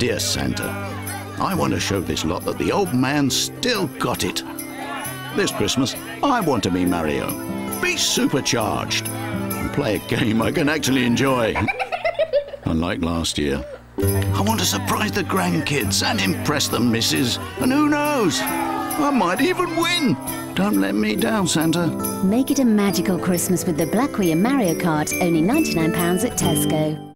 Dear Santa, I want to show this lot that the old man still got it. This Christmas, I want to be Mario, be supercharged, and play a game I can actually enjoy. Unlike last year. I want to surprise the grandkids and impress the missus. And who knows, I might even win. Don't let me down, Santa. Make it a magical Christmas with the Black Wii and Mario Kart, only £99 at Tesco.